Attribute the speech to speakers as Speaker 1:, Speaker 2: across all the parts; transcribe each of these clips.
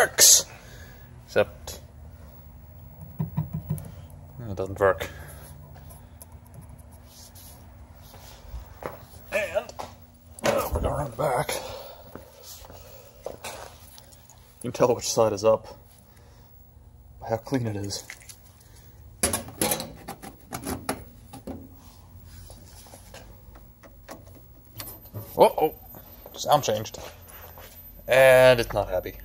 Speaker 1: works! Except... it doesn't work. And... we're gonna run back. You can tell which side is up by how clean it is. Oh, sound changed. And it's not happy.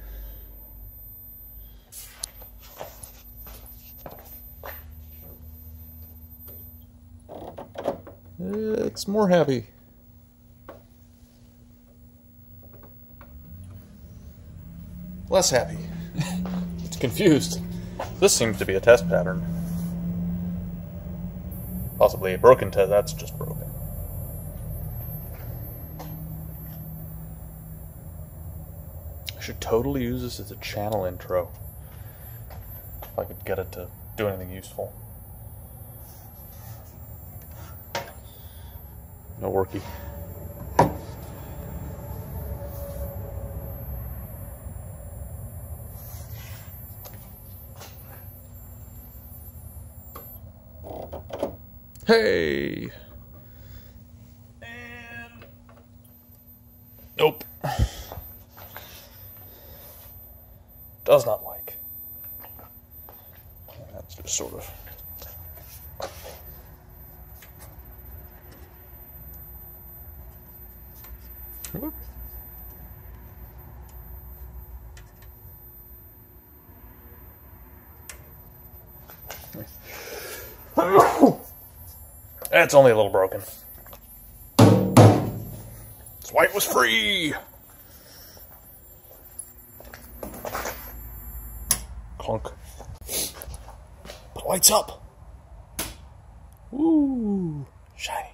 Speaker 1: It's more happy. Less happy. It's confused. This seems to be a test pattern. Possibly a broken test. That's just broken. I should totally use this as a channel intro. If I could get it to do anything useful. No worky. Hey! And... nope. Does not like. That's just sort of... whoop. It's only a little broken. This white was free! Clunk. But lights up! Ooh, shiny.